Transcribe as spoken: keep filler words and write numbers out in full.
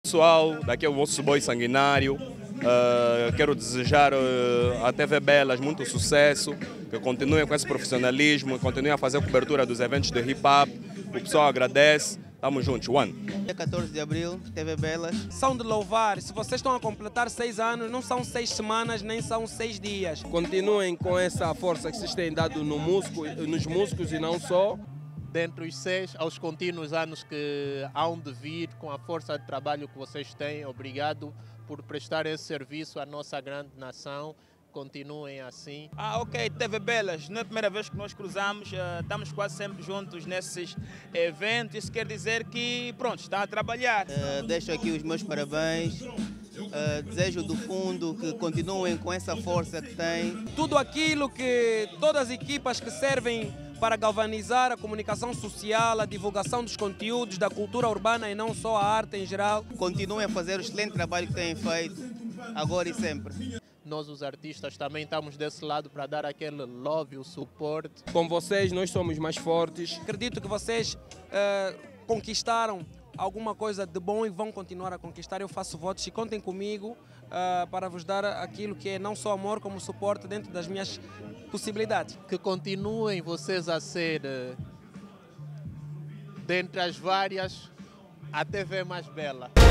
Pessoal, daqui é o vosso boy sanguinário. Uh, quero desejar uh, à T V Belas muito sucesso, que continuem com esse profissionalismo, continuem a fazer a cobertura dos eventos de hip hop. O pessoal agradece. Tamo juntos, one. Dia quatorze de abril, T V Belas. São de louvar. Se vocês estão a completar seis anos, não são seis semanas, nem são seis dias. Continuem com essa força que vocês têm dado no músico, nos músicos e não só. Dentro dos seis aos contínuos anos que hão de vir, com a força de trabalho que vocês têm, obrigado por prestar esse serviço à nossa grande nação. Continuem assim. Ah, ok, T V Belas, não é a primeira vez que nós cruzamos, uh, estamos quase sempre juntos nesses eventos, isso quer dizer que, pronto, está a trabalhar. Uh, deixo aqui os meus parabéns, uh, desejo do fundo que continuem com essa força que têm. Tudo aquilo que todas as equipas que servem para galvanizar a comunicação social, a divulgação dos conteúdos, da cultura urbana e não só a arte em geral. Continuem a fazer o excelente trabalho que têm feito, agora e sempre. Nós, os artistas, também estamos desse lado para dar aquele love, o suporte. Com vocês, nós somos mais fortes. Acredito que vocês uh, conquistaram alguma coisa de bom e vão continuar a conquistar. Eu faço votos e contem comigo uh, para vos dar aquilo que é não só amor, como suporte dentro das minhas possibilidades. Que continuem vocês a ser, dentre as várias, a T V mais bela.